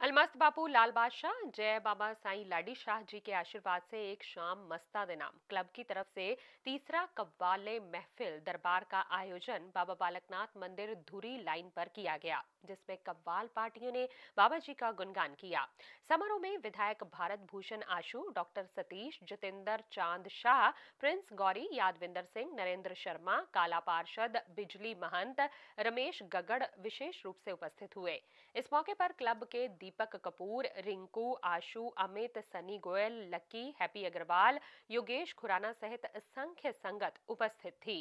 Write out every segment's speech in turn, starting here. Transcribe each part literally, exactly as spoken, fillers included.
अलमस्त बापू लाल बादशाह जय बाबा साईं लाडी शाह जी के आशीर्वाद से एक शाम मस्ता दे नाम क्लब की तरफ से तीसरा कव्वाले महफिल दरबार का आयोजन बाबा बालकनाथ मंदिर धुरी लाइन पर किया गया, जिसमें कव्वाल पार्टियों ने बाबा जी का गुणगान किया। समारोह में विधायक भारत भूषण आशु, डॉक्टर सतीश, जितेंद्र चांद शाह, प्रिंस गौरी, यादविंदर सिंह, नरेंद्र शर्मा, काला पार्षद, बिजली महंत, रमेश गगड़ विशेष रूप से उपस्थित हुए। इस मौके पर क्लब के Deepak Kapoor, Rinku, Ashu, Amit, Sunny Goyal, Lucky, Happy Agarwal, Yogesh Khurana सहित असंख्य संगत उपस्थित थी।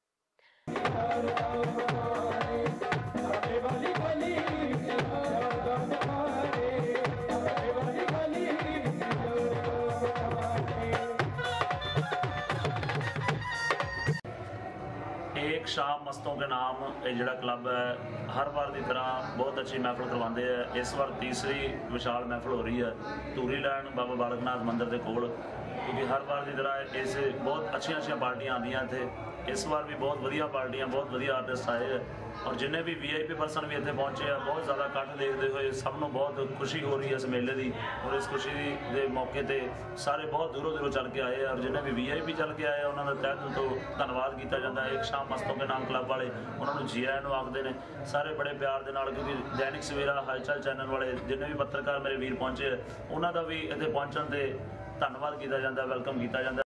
एक शाम मस्तों के नाम ये जोड़ा क्लब है हर बार की तरह बहुत अच्छी महफिल करवाते हैं। इस बार तीसरी विशाल महफिल हो रही है धूरी लैन बाबा बालकनाथ मंदिर के कोल, क्योंकि हर बार की तरह इस बहुत अच्छी अच्छी पार्टियां आदियां थे। इस बार भी बहुत वधिया पार्टियां बहुत वधिया आर्टिस्ट आए हैं और जिन्हें भी वी आई पी परसन भी इतने पहुंचे हैं, बहुत ज़्यादा इकट्ठ देखते हुए सबनों बहुत खुशी हो रही है इस मेले की। और इस खुशी के मौके पर सारे बहुत दूरों दूरों चल के आए और जिन्हें भी वी आई पी चल के आए उन्होंने तह दिल तो धन्यवाद किया जाता है। एक शाम मस्तों के नाम क्लब वाले उन्होंने जी आया नूं आखते हैं सारे बड़े प्यार के नाल, क्योंकि दैनिक सवेरा हलचल चैनल वाले जिन्हें भी पत्रकार मेरे वीर पहुंचे उन्हों का भी इतने पहुंचने से धन्यवाद किया जाता है, वेलकम किया जाता है।